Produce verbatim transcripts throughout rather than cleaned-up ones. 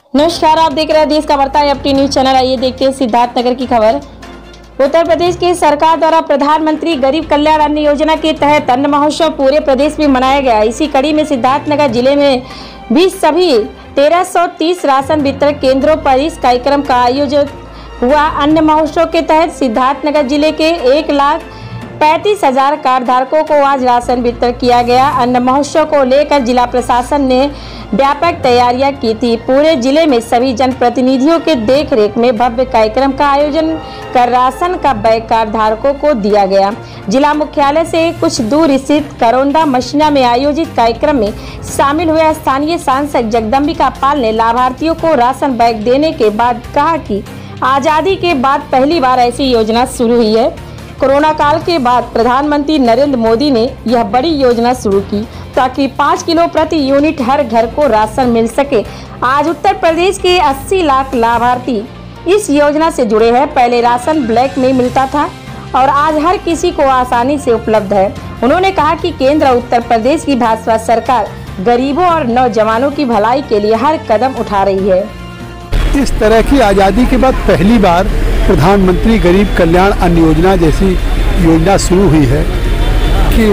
नमस्कार, आप देख रहे हैं देश का बढ़ता है अपनी न्यूज चैनल। आइए देखते हैं सिद्धार्थनगर की खबर। उत्तर प्रदेश की सरकार द्वारा प्रधानमंत्री गरीब कल्याण अन्न योजना के तहत अन्न महोत्सव पूरे प्रदेश में मनाया गया। इसी कड़ी में सिद्धार्थनगर जिले में भी सभी तेरह सौ तीस राशन वितरण केंद्रों पर इस कार्यक्रम का आयोजन हुआ। अन्न महोत्सव के तहत सिद्धार्थनगर जिले के एक लाख पैंतीस हजार कार्ड धारकों को आज राशन वितरण किया गया। अन्न महोत्सव को लेकर जिला प्रशासन ने व्यापक तैयारियां की थी। पूरे जिले में सभी जनप्रतिनिधियों के देखरेख में भव्य कार्यक्रम का आयोजन कर राशन का बैग कार्ड धारकों को दिया गया। जिला मुख्यालय से कुछ दूर स्थित करौंदा मशीना में आयोजित कार्यक्रम में शामिल हुए स्थानीय सांसद जगदम्बिका पाल ने लाभार्थियों को राशन बैग देने के बाद कहा कि आज़ादी के बाद पहली बार ऐसी योजना शुरू हुई है। कोरोना काल के बाद प्रधानमंत्री नरेंद्र मोदी ने यह बड़ी योजना शुरू की ताकि पाँच किलो प्रति यूनिट हर घर को राशन मिल सके। आज उत्तर प्रदेश के अस्सी लाख लाभार्थी इस योजना से जुड़े हैं। पहले राशन ब्लैक में मिलता था और आज हर किसी को आसानी से उपलब्ध है। उन्होंने कहा कि केंद्र उत्तर प्रदेश की भाजपा सरकार गरीबों और नौजवानों की भलाई के लिए हर कदम उठा रही है। इस तरह की आज़ादी के बाद पहली बार प्रधानमंत्री गरीब कल्याण अन्न योजना जैसी योजना शुरू हुई है कि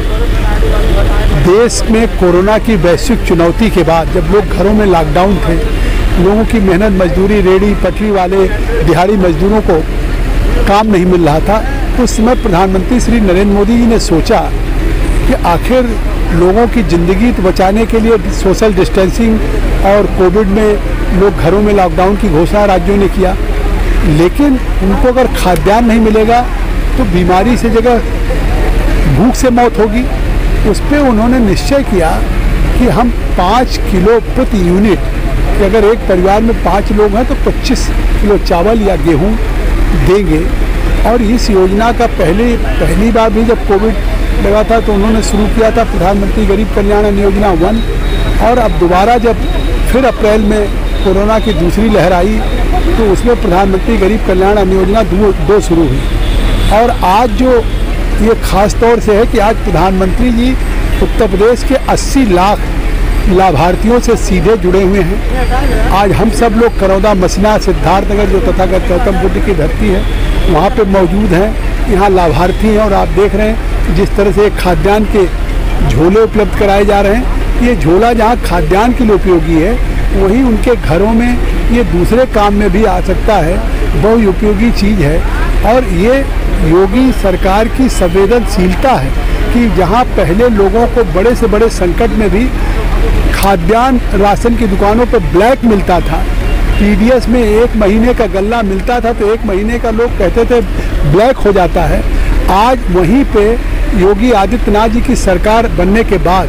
देश में कोरोना की वैश्विक चुनौती के बाद जब लोग घरों में लॉकडाउन थे, लोगों की मेहनत मजदूरी, रेडी पटरी वाले दिहाड़ी मजदूरों को काम नहीं मिल रहा था, उस समय प्रधानमंत्री श्री नरेंद्र मोदी जी ने सोचा कि आखिर लोगों की ज़िंदगी बचाने के लिए सोशल डिस्टेंसिंग और कोविड में लोग घरों में लॉकडाउन की घोषणा राज्यों ने किया, लेकिन उनको अगर खाद्यान्न नहीं मिलेगा तो बीमारी से जगह भूख से मौत होगी। उस पर उन्होंने निश्चय किया कि हम पाँच किलो प्रति यूनिट, कि अगर एक परिवार में पाँच लोग हैं तो पच्चीस किलो चावल या गेहूं देंगे। और इस योजना का पहले पहली बार भी जब कोविड लगा था तो उन्होंने शुरू किया था प्रधानमंत्री गरीब कल्याण अन्न योजना वन, और अब दोबारा जब फिर अप्रैल में कोरोना की दूसरी लहर आई तो उसमें प्रधानमंत्री गरीब कल्याण अन्न योजना दो, दो शुरू हुई। और आज जो ये खास तौर से है कि आज प्रधानमंत्री जी उत्तर प्रदेश के अस्सी लाख लाभार्थियों से सीधे जुड़े हुए हैं। आज हम सब लोग करौंदा मसीना सिद्धार्थनगर जो तथागत गौतम बुद्ध की धरती है वहाँ पे मौजूद हैं। यहाँ लाभार्थी हैं और आप देख रहे हैं जिस तरह से खाद्यान्न के झोले उपलब्ध कराए जा रहे हैं। ये झोला जहाँ खाद्यान्न के लिए उपयोगी है, वहीं उनके घरों में ये दूसरे काम में भी आ सकता है, बहुत उपयोगी चीज़ है। और ये योगी सरकार की संवेदनशीलता है कि जहाँ पहले लोगों को बड़े से बड़े संकट में भी खाद्यान्न राशन की दुकानों पर ब्लैक मिलता था, पीडीएस में एक महीने का गल्ला मिलता था तो एक महीने का लोग कहते थे ब्लैक हो जाता है। आज वहीं पे योगी आदित्यनाथ जी की सरकार बनने के बाद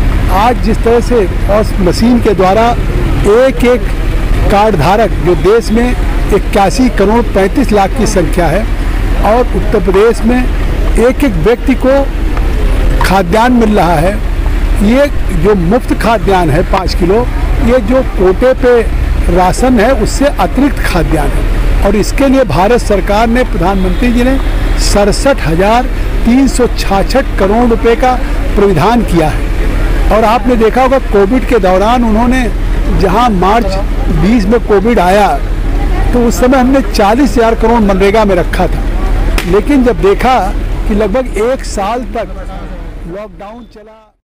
आज जिस तरह से और मशीन के द्वारा एक एक कार्ड धारक जो देश में इक्यासी करोड़ पैंतीस लाख की संख्या है और उत्तर प्रदेश में एक एक व्यक्ति को खाद्यान्न मिल रहा है। ये जो मुफ्त खाद्यान्न है पाँच किलो, ये जो कोटे पे राशन है उससे अतिरिक्त खाद्यान्न है। और इसके लिए भारत सरकार ने, प्रधानमंत्री जी ने सड़सठ हजार तीन सौ छाछठ करोड़ रुपए का प्रावधान किया है। और आपने देखा होगा कोविड के दौरान उन्होंने, जहां मार्च बीस में कोविड आया तो उस समय हमने चालीस हजार करोड़ मनरेगा में रखा था, लेकिन जब देखा कि लगभग एक साल तक लॉकडाउन चला।